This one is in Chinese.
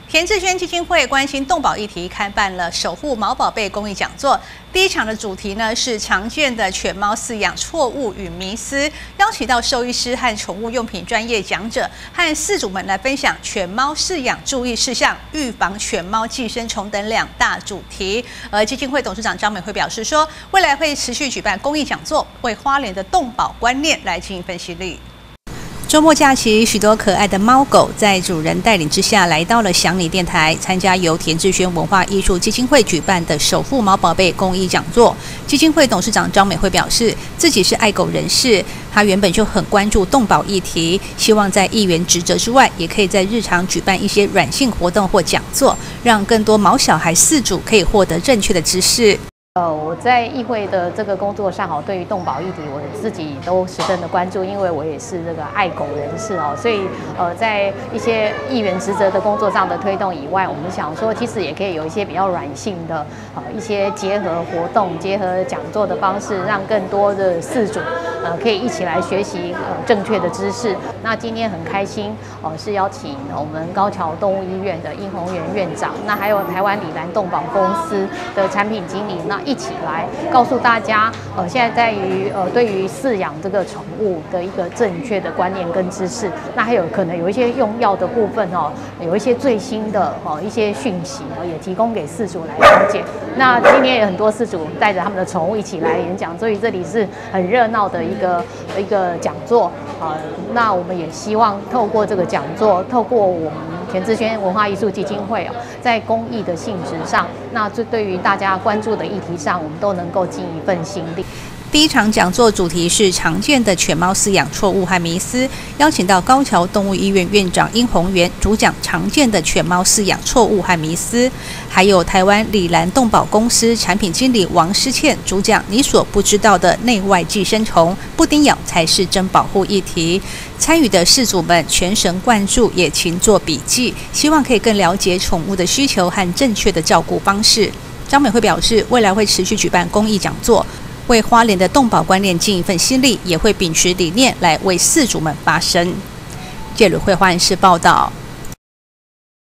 田志轩基金会关心动保议题，开办了守护毛宝贝公益讲座。第一场的主题呢是常见的犬猫饲养错误与迷思，邀请到兽医师和宠物用品专业讲者，和饲主们来分享犬猫饲养注意事项、预防犬猫寄生虫等2大主题。而基金会董事长张美惠表示说，未来会持续举办公益讲座，为花莲的动保观念来进行分析力。周末假期，许多可爱的猫狗在主人带领之下，来到了祥你电台，参加由田志轩文化艺术基金会举办的守护毛宝贝公益讲座。基金会董事长张美惠表示，自己是爱狗人士，她原本就很关注动保议题，希望在议员职责之外，也可以在日常举办一些软性活动或讲座，让更多毛小孩饲主可以获得正确的知识。 我在议会的这个工作上，对于动保议题，我自己都十分的关注，因为我也是这个爱狗人士所以在一些议员职责的工作上的推动以外，我们想说，其实也可以有一些比较软性的一些结合活动、结合讲座的方式，让更多的饲主可以一起来学习正确的知识。那今天很开心是邀请我们高桥动物医院的殷宏源院长，那还有台湾里兰动保公司的产品经理，那一起来告诉大家，现在在于对于饲养这个宠物的一个正确的观念跟知识。那还有可能有一些用药的部分有一些最新的一些讯息也提供给饲主来了解。那今天也很多饲主带着他们的宠物一起来演讲，所以这里是很热闹的一个讲座那我们也希望透过这个讲座，透过我们田志轩文化艺术基金会在公益的性质上，那这对于大家关注的议题上，我们都能够尽一份心力。 第一场讲座主题是常见的犬猫饲养错误和迷思，邀请到高桥动物医院院长殷宏源主讲常见的犬猫饲养错误和迷思，还有台湾里兰动保公司产品经理王诗倩主讲你所不知道的内外寄生虫，布丁咬才是真保护议题。参与的饲主们全神贯注，也勤做笔记，希望可以更了解宠物的需求和正确的照顾方式。张美惠表示，未来会持续举办公益讲座，为花莲的动保观念尽一份心力，也会秉持理念来为饲主们发声。介鲁会花莲市报道。